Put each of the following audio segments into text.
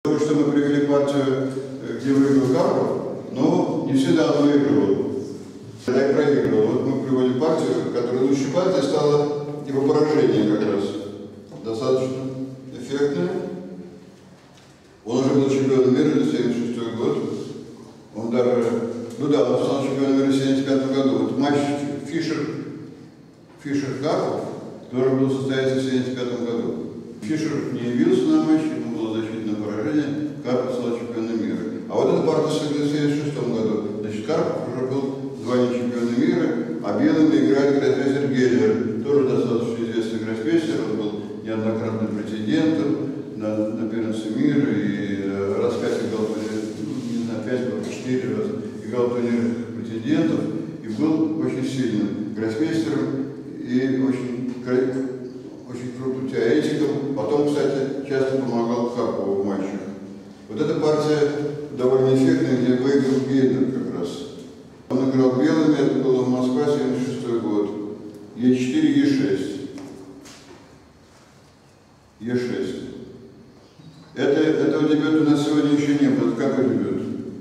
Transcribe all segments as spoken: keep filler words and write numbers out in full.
Потому что мы привели партию, где выиграл Карпов, но не всегда он выигрывал. Когда я проигрывал, вот мы привели партию, которая лучшей партией стала его поражение как раз. Достаточно эффектная. Он уже был чемпионом мира за семьдесят шестой год. Он даже, ну да, он стал чемпионом мира в семьдесят пятом году. Вот матч Фишер, Фишер-Карпов должен был состояться в семьдесят пятом году. Фишер не явился на матч, ему было защитное поражение, Карпов стал чемпионом мира. А вот эта партия сыграла в семьдесят шестом году. Значит, Карпов уже был звание чемпиона мира, а белыми играет гроссмейстер Геллер, тоже достаточно известный гроссмейстер, он был неоднократным претендентом на, на первенство мира и э, раз пять играл, ну, не знаю, пять, четыре раза играл турнирных претендентов и был очень сильным гроссмейстером и очень, очень крутым теоретиком. Потом, кстати, часто помогал Карпову в матчах. Вот эта партия довольно эффектная, где выиграл Гейдер как раз. Он играл белыми, это было в Москве, семьдесят шестой год. Е четыре, Е шесть. Е шесть. Это, этого дебюта у нас сегодня еще не было. Это какой дебют?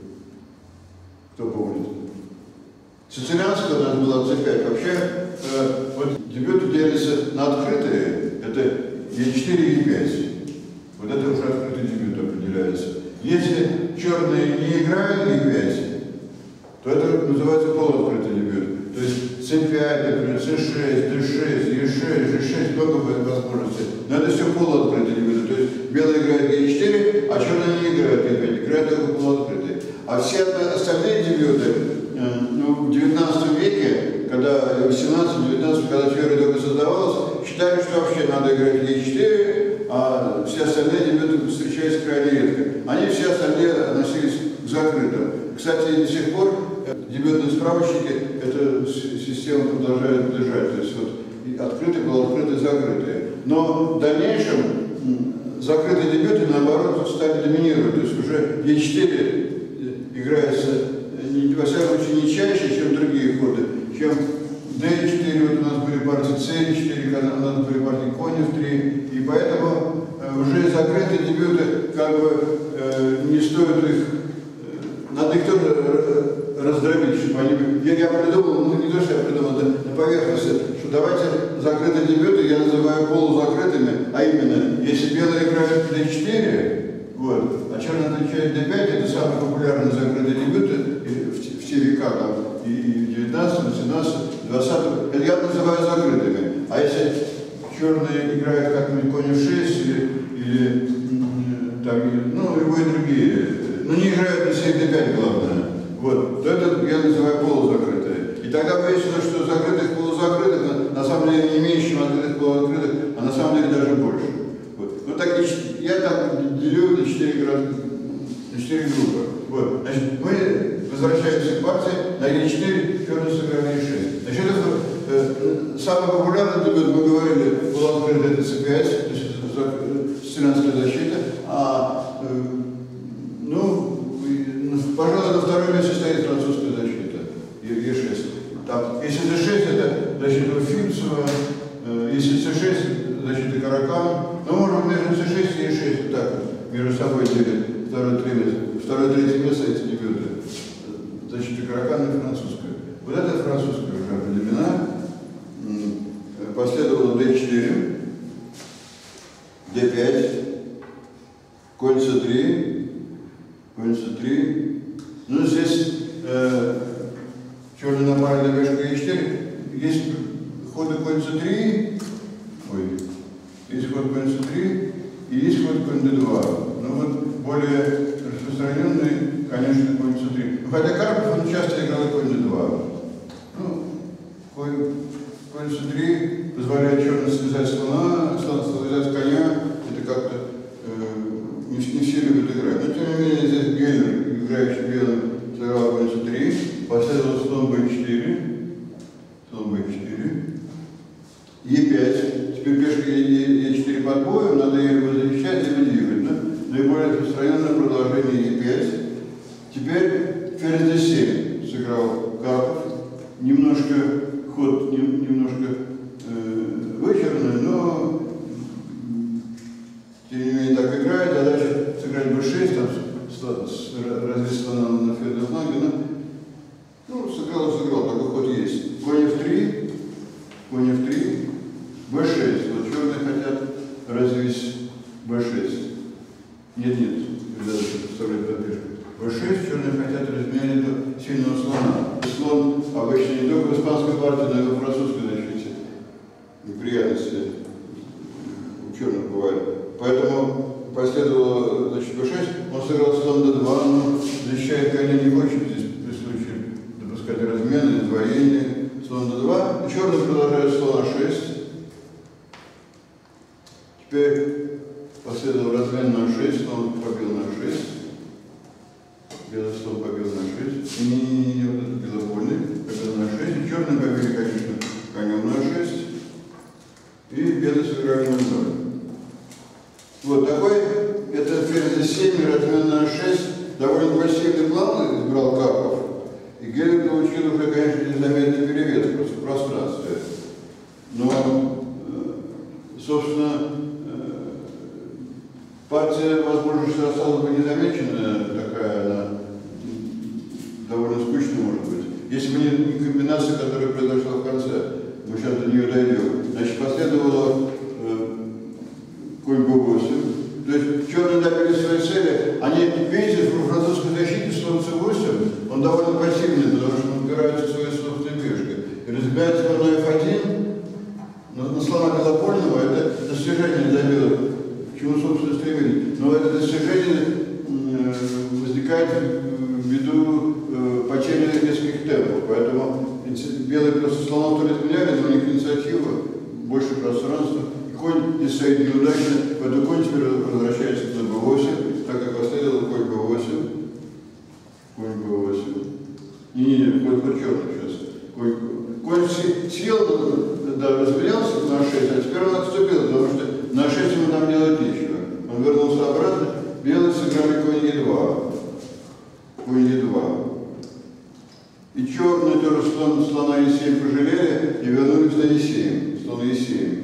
Кто помнит? Сицилианская у нас была Це пять. Вообще, э, вот дебюты делятся на открытые. Это Е четыре, Е пять. Вот это уже открытый дебют определяется. Если черные не играют Е пять, то это называется полуоткрытый дебют. То есть Це пять, например, Це шесть, Д шесть, Е шесть, Ж шесть, много возможностей. Но это все полуоткрытые дебюты. То есть белые играют Е четыре, а черные не играют Е пять, играют только полуоткрытые. А все остальные дебюты, ну, в девятнадцатом веке, когда в семнадцатом-девятнадцатом, когда теория только создавалась, считали, что вообще надо играть Е четыре, а все остальные дебюты встречались крайне редко. Они все остальные относились к закрытым. Кстати, до сих пор дебютные справочники эту систему продолжают держать. То есть вот открытые, полуоткрытые, закрытые. Но в дальнейшем закрытые дебюты, наоборот, стали доминировать. То есть уже Е четыре играется, во всяком случае, не чаще, чем другие ходы, чем Д четыре, вот у нас были партии Це четыре, когда у нас были партии Конев три, и поэтому э, уже закрытые дебюты, как бы, э, не стоит их, э, надо их тоже раздробить, чтобы они... Я, я придумал, ну не то, что я придумал, да, на поверхности, что давайте закрытые дебюты я называю полузакрытыми, а именно, если белые играют Д четыре, вот, а черный отвечает Д пять, это самые популярные закрытые дебюты в, в те века, там, и, и в девятнадцатом, семнадцатом, двадцатом, это я называю закрытыми. А если черные играют как-нибудь Конь шесть или, или там, ну, любые другие, ну, не играют на семь Д пять, главное, вот, то это я называю полузакрытые. И тогда выяснилось, что закрытых полузакрытых на, на самом деле не меньше, чем открытых полузакрытых, а на самом деле даже больше. Вот. Ну, так, я так делю на четыре группы. Вот. Значит, мы возвращаемся к партии на Е четыре, черный сыграли Е шесть. Значит, это э, самый популярный дебют, мы говорили, был открыт это Це пять, то есть сицилианская защита. А, э, ну, пожалуй, на втором месте стоит французская защита, Е шесть. Там, если Д шесть, это защита Фимцева, э, если Це шесть, защита Каракан. Ну, можно между Це шесть и Е шесть вот так между собой делить. Второе, второе, третье место эти дебюты. Защита Каракана и французская. Вот это французская уже определена. Последовало Д четыре, Д пять, Конь Це три, Конь Це три. Ну, здесь э, черный напали на пешку Е четыре. Есть ходы Конь Це три, ой, есть ход Конь Це три и есть ход Конь Д два. Ну вот более распространенный, конечно, Конь Це три. Хотя Карпов он часто играл Конь Д два. Ну, Конь, Конь Це три позволяет черно связать слона, связать коня. Это как-то э, не, не все любят играть. Но тем не менее здесь Геллер, играющий белым, сыграл Конь Це три, последовал слон Б четыре, слон Б четыре, Е пять. Теперь пешка Е четыре под боем, надо ее либо защищать, либо двигать. Да? Наиболее распространенное продолжение Е пять. Теперь ферзь Д семь сыграл Карпов. Немножко ход, немножко э, вычерный, но тем не менее так играет. Задача сыграть Б шесть. шесть, там разве слона на ферзь фланге, ну, ну, сыграл, сыграл, такой ход есть. Конь эф три, конь эф три, бэ шесть. Вот черные хотят развить бэ шесть. Нет, нет, ребята, представляют подпишку. бэ шесть, черные хотят разменять до сильного слона. Слон обычно не только в испанской партии, но и во французской защите. Неприятности у черных бывают. Поэтому последовало, значит, бэ шесть, он сыграл слон дэ два, но защищает коня не хочет здесь при случае допускать размены, двоение, слон дэ два. И черный продолжает слон а шесть. Теперь последовал размен на а шесть, слон побил на а шесть. Белый слон побил на а шесть. Не-не-не, вот это белопольный побил на а шесть. И черный побили, конечно, конем на а шесть. И белый сыграли на ноль. Вот такой, это ферзь семь, размен на а шесть, довольно пассивный план избрал Карпов. И Гелик получил уже, конечно, незаметный перевес просто в пространстве. Но, собственно, партия, возможно, что осталась бы незамеченная, такая она довольно скучная, может быть. Если бы не комбинация, которая произошла в конце, мы сейчас до нее дойдем. Значит, последовало э, конь бэ восемь. То есть черные добились своей цели. Они, видите, в французской защите слон цэ восемь, он довольно пассивный, потому что он упирается в свои собственные пешки. И разбирается слон эф один, на, на слона белопольного, это достижение для белых, к чему, собственно, стремились. Но это достижение э, возникает ввиду э, потери нескольких темпов. Поэтому белые просто слонов то ли отменяли, но у них инициатива, больше пространства. И конь здесь стоит неудачно, поэтому конь теперь возвращается на бэ восемь, так как последовал конь бэ восемь. Конь бэ восемь. Не-не-не, конь по черный сейчас. Конь, конь съел, да, разменялся на а шесть, а теперь он отступил, потому что на а шесть ему там делать нечего. Он вернулся обратно, белые сыграли конь е два. Конь е два. И черные тоже слон, слона е семь пожалели и вернулись на е семь. Слон е семь.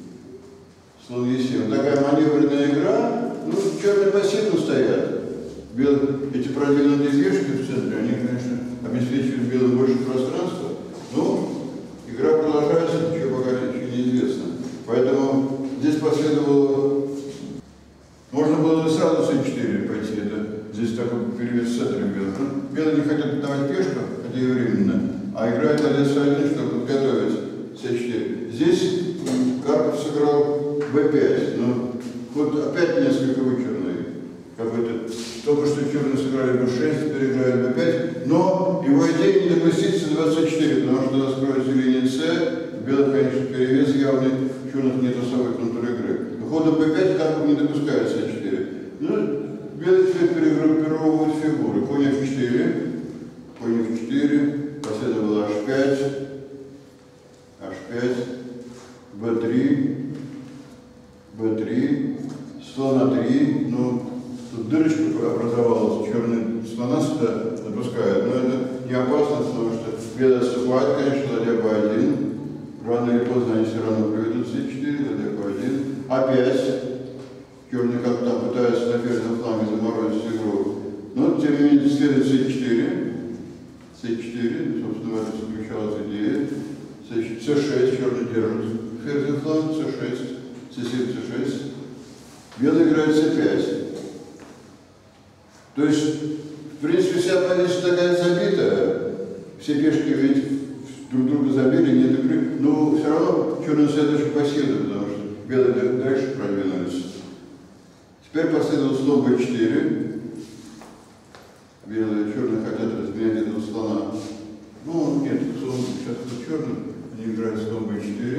Слон е семь. Вот такая маневренная игра. Ну, черные пассивно стоят. Белые, эти продвинутые пешки в центре, они, конечно, обеспечивают белым больше пространства. Но игра продолжается, ничего пока еще неизвестно. Поэтому здесь последовало... Можно было сразу цэ четыре пойти. Это здесь такой перевес в центре белых. Белые не хотят давать пешку, хотя и временно, а играют на дэ один, чтобы подготовить цэ четыре. Здесь Карпов сыграл бэ пять, но ход опять несколько вычурный. Какой-то. Только что черные сыграли бэ шесть, теперь играют бэ пять, но его идея не допустить цэ двадцать четыре, потому что раскроется линия С, белых, конечно, перевес явный, в черных нет особой контур игры. Но хода бэ пять Карпов не допускает цэ четыре. Ну, белые теперь перегруппировывают фигуры. Конь эф четыре, конь эф четыре, последовало аш пять, аш пять, бэ три, бэ три, слон а три, ну, тут дырочка образовалась, черные слона сюда допускают, но это не опасно, потому что белые отступают, конечно, ладья бэ один, рано или поздно они все равно проведут цэ четыре, ладья бэ один, а пять, черные как там пытаются на ферзевом фланге заморозить игру, но тем не менее следует цэ четыре, цэ четыре, собственно, в этом заключалась идея, цэ шесть, черный держит ферзевый фланг, цэ шесть, цэ семь, цэ шесть, белый играет цэ пять. То есть, в принципе, вся позиция такая забитая, все пешки ведь друг друга забили, нет игры, но все равно черные стоят очень пассивны, потому что белые дальше продвинулись. Теперь последовал слон бэ четыре. Белые и черные хотят разменять этого слона. Ну, нет, слон сейчас это черный, они играют слон бэ четыре.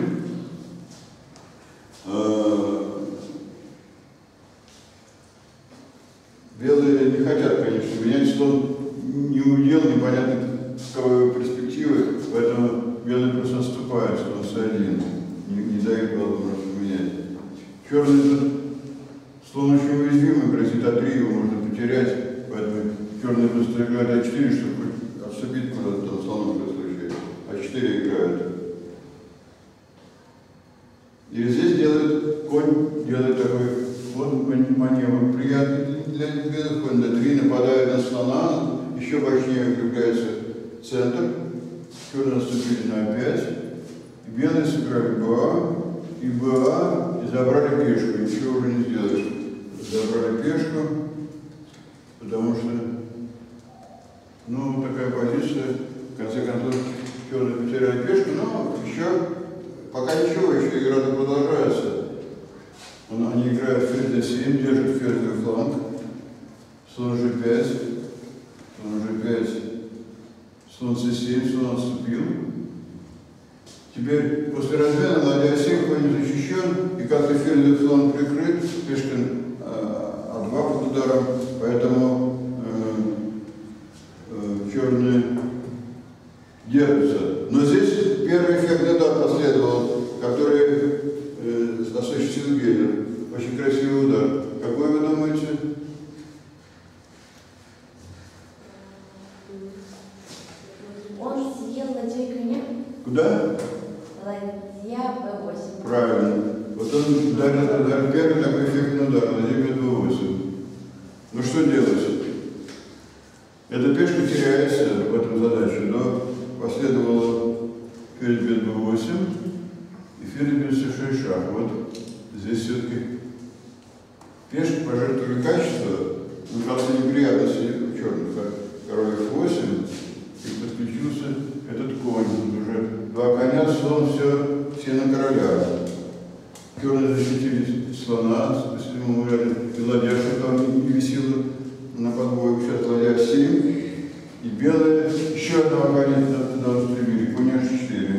Белые не хотят, конечно, менять, слон не удел, непонятно каковы перспективы, поэтому белые просто отступают, слон цэ один, не, не дают возможности менять. Черный слон очень уязвимый, грозит а три, его можно потерять, поэтому черные просто играют а четыре, чтобы отступить куда-то там слоном в этом случае. а четыре играют. И здесь делает, конь делает такой вот маневр приятный для белых конь дэ три нападает на слона, еще важнее укрепляется центр, черные наступили на опять, и белые сыграли БА, и БА, и забрали пешку, ничего уже не сделаешь. Забрали пешку, потому что, ну, такая позиция, в конце концов, черные потеряли пешку, но еще, пока ничего, еще игра продолжается. Они играют ферзь дэ семь, держат ферзевый фланг, слон жэ пять, слон жэ пять, слон цэ семь, слон отступил. Теперь после размена ладья семь, конь защищен, и как-то ферзевый фланг прикрыт, пешка а два под ударом, поэтому э, э, черные держатся. Но здесь первый эффектный удар последовал, который э, осуществил Геллер. Очень красивый удар. Какой вы думаете? Он съел ладью коня? Куда? Ладья бэ восемь. Правильно. Вот он ударил, ударил первый такой эффектный удар, ладья бэ восемь. Ну что делать? Эта пешка теряется в этом задаче, но последовало ферзь бэ восемь и ферзь бэ шесть шах. Вот здесь все-таки пешки пожертвовали качество, но как-то неприятности у черных. Король эф восемь, и подключился этот конь. Уже два коня, слон, все, все на короля. Черные защитили слона, спасибо, и ладья, что там не висела на подбой. Сейчас ладья семь, и белые еще одного коня туда устремили, конь аш четыре.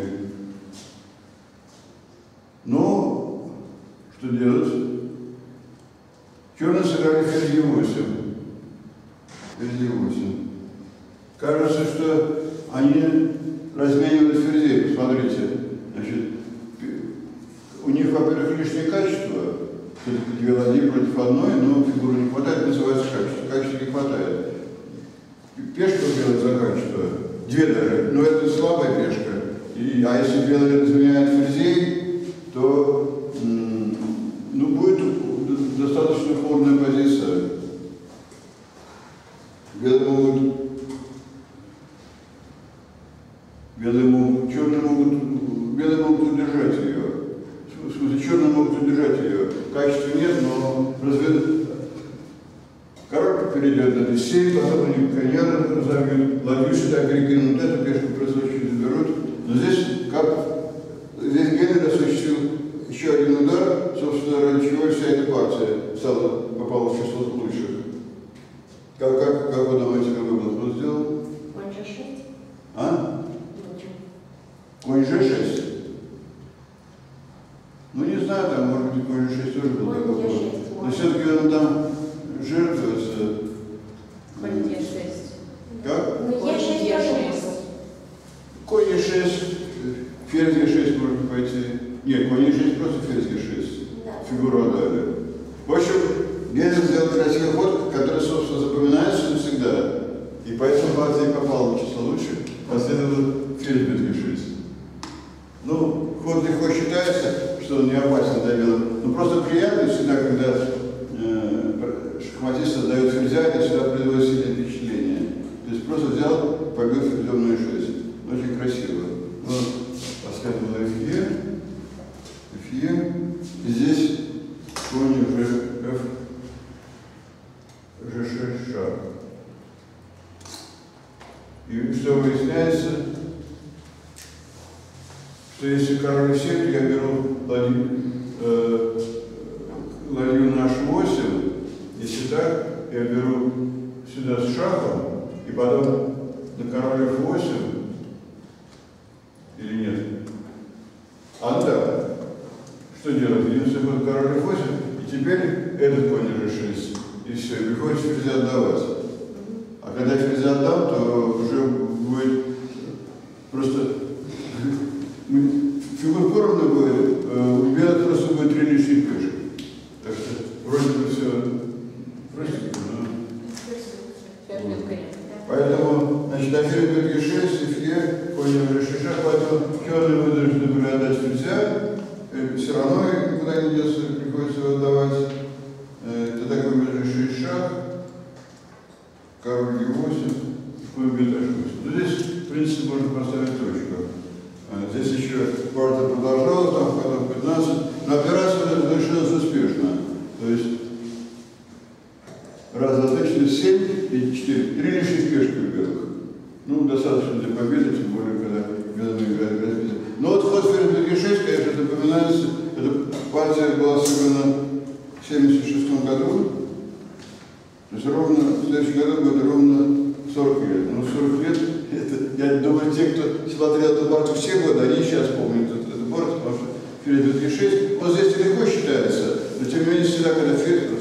Ну, что делать? Черные сыграли ферзь е восемь. Ферзь е восемь. Кажется, что они разменивают ферзей. Посмотрите. Значит, у них, во-первых, лишнее качество. Все-таки две ладьи против одной, но фигуры не хватает, называется качество. Качества не хватает. Пешка белая за качество. Две даже. Но это слабая пешка. И, а если белый разменяет ферзей, то ну, будет достаточно формная позиция. Белые могут, белые могут, черные могут, белые могут удержать ее. В смысле, черные могут удержать ее. Качества нет, но разве король перейдет на дэ семь, потом они коня разовьют, ладью сюда перекинут, эту пешку просрочили, заберут. Но здесь, как здесь Геллер осуществил еще один удар, собственно, ради чего вся эта партия стала, попала в число лучших. Как, как, как вы думаете, какой был ход сделан? Конь жэ шесть. А? Конь жэ шесть. Ну не знаю, там, может быть, конь жэ шесть тоже был такой ход. Но все-таки он там жертвуется. Конь е шесть. Как? Ну, е шесть тоже можно. Конь е шесть, ферзь е шесть может пойти. Нет, конь е шесть просто ферзь е шесть. Да. Фигуру отдали. В общем, Геллер сделал красивый ход, который, собственно, запоминается навсегда. И поэтому партия попала в число лучших, последовало ферзь бэ шесть. Ну, ход легко считается, что он не опасен для белых. Но просто приятно всегда, когда э, шахматист создает ферзя, это всегда производит сильное впечатление. То есть просто взял, побил ферзем на е шесть. Очень красиво. Вот, последовало эф е, эф е. И здесь конь уже эф жэ шесть шаг. И что выясняется, что если король эф семь, то я беру ладью, э, ладью на аш восемь, если так, я беру сюда с шахом, и потом на король эф восемь, или нет? А да, что делать? Единственный ход король эф восемь, и теперь этот конь жэ шесть, и все, и приходится ферзя отдавать. А когда ферзя отдам, то уже будет просто фигур поровну будет, у белых просто будет три лишних пешки. Так что вроде бы все простенько, но... Поэтому, значит, на ферзь бэ шесть, эф е, конь жэ шесть шаг, поэтому черные вынуждены были отдать ферзя, все равно никуда не деться, приходится его отдавать. Это такой жэ шесть шаг. король Е восемь, конь Б восемь. Ну, здесь, в принципе, можно поставить точку. А, здесь еще партия продолжалась, там ходов пятнадцать, но операция завершилась успешно. То есть раз, два, три, четыре, семь и четыре. Три лишних пешки у белых. Ну, достаточно для победы, тем более, когда белыми играют разбиты. Но вот ход ферзь Б шесть, конечно, напоминается, эта партия была сыграна в семьдесят шестом году. То есть ровно, в следующем году будет ровно сорок лет. Ну, сорок лет, это, я думаю, те, кто смотрел эту партию все годы, они сейчас помнят эту, эту партию, потому что ферзь Б шесть, вот здесь легко считается, но тем не менее всегда, когда ферзь,